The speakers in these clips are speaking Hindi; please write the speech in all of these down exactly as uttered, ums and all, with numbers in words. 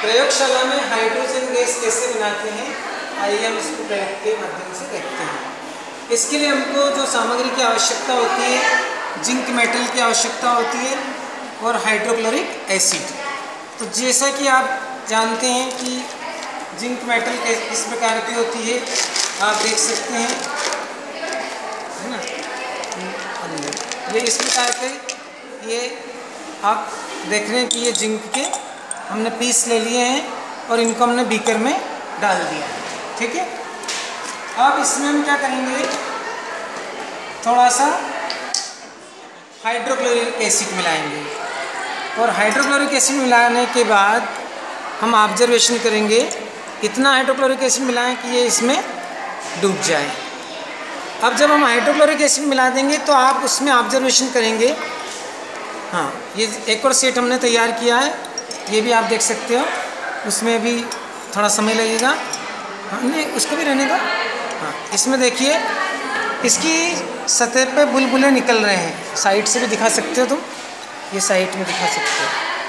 प्रयोगशाला में हाइड्रोजन गैस कैसे बनाते हैं, आइए हम इसको प्रयोग के माध्यम से देखते हैं। इसके लिए हमको जो सामग्री की आवश्यकता होती है, जिंक मेटल की आवश्यकता होती है और हाइड्रोक्लोरिक एसिड। तो जैसा कि आप जानते हैं कि जिंक मेटल किस प्रकार की होती है, आप देख सकते हैं, है ना, ये इस प्रकार के, ये आप देख रहे हैं कि ये जिंक के हमने पीस ले लिए हैं और इनको हमने बीकर में डाल दिया है। ठीक है, अब इसमें हम क्या करेंगे, थोड़ा सा हाइड्रोक्लोरिक एसिड मिलाएंगे और हाइड्रोक्लोरिक एसिड मिलाने के बाद हम ऑब्जर्वेशन करेंगे, इतना हाइड्रोक्लोरिक एसिड मिलाएं कि ये इसमें डूब जाए। अब जब हम हाइड्रोक्लोरिक एसिड मिला देंगे तो आप उसमें ऑब्जर्वेशन करेंगे, हाँ ये एक और सेट हमने तैयार किया है, ये भी आप देख सकते हो, उसमें भी थोड़ा समय लगेगा, हाँ नहीं उसको भी रहने दो। हाँ इसमें देखिए इसकी सतह पे बुलबुले निकल रहे हैं, साइड से भी दिखा सकते हो तुम, ये साइड में दिखा सकते हो।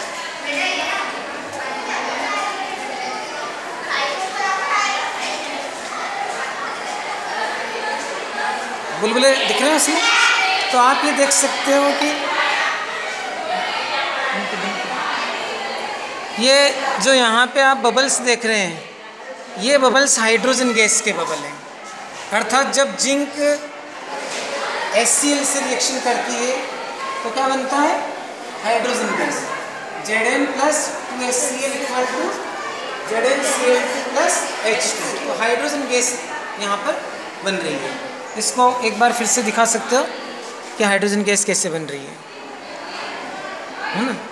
बुलबुले दिख रहे हैं उसमें, तो आप ये देख सकते हो कि ये जो यहाँ पे आप बबल्स देख रहे हैं, ये बबल्स हाइड्रोजन गैस के बबल हैं। अर्थात जब जिंक एच सी एल से रिएक्शन करती है तो क्या बनता है, hydrogen gas, Z N plus two H C L equal to Z N C L two plus H two. तो हाइड्रोजन गैस यहाँ पर बन रही है। इसको एक बार फिर से दिखा सकते हो कि हाइड्रोजन गैस कैसे बन रही है, है ना।